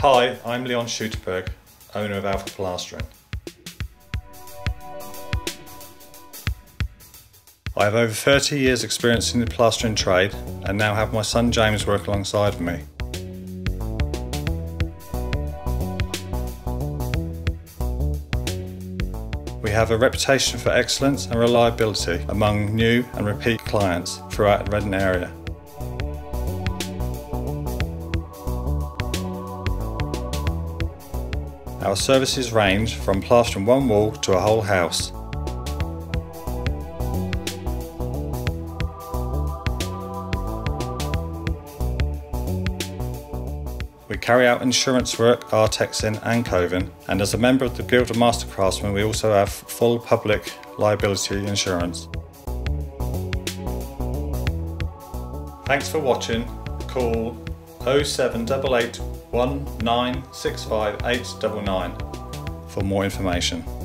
Hi, I'm Leon Schuterberg, owner of Alpha Plastering. I have over 30 years experience in the plastering trade and now have my son James work alongside me. We have a reputation for excellence and reliability among new and repeat clients throughout the Reading area. Our services range from plastering one wall to a whole house. We carry out insurance work, artexing and coving, and as a member of the Guild of Master Craftsmen we also have full public liability insurance. Thanks for watching. Call 07881 965 899 for more information.